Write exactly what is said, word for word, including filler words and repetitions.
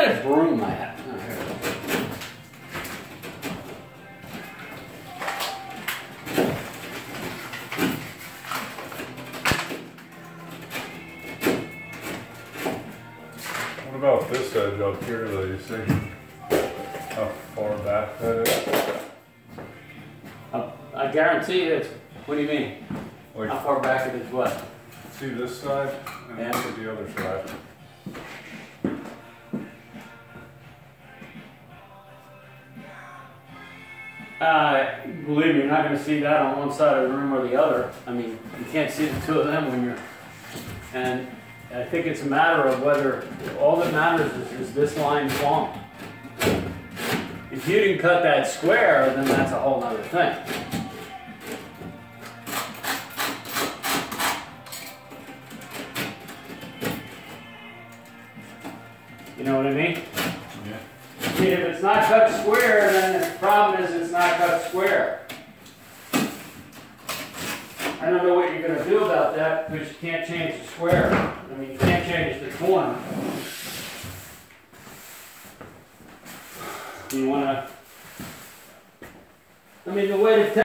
much room I have? Oh, here we go. What about this edge up here that you see? How far back that is? Uh, I guarantee it's, what do you mean? Like, How far back it is what? see this side and Yeah. look at the other side. Uh, believe me, you're not going to see that on one side of the room or the other. I mean, you can't see the two of them when you're, and I think it's a matter of whether, all that matters is, is this line long. If you didn't cut that square, then that's a whole other thing. You know what I mean? Yeah. See, if it's not cut square, then the problem is it's not cut square. I don't know what you're going to do about that because you can't change the square. I mean, you can't change the corner. You want to, I mean, the way to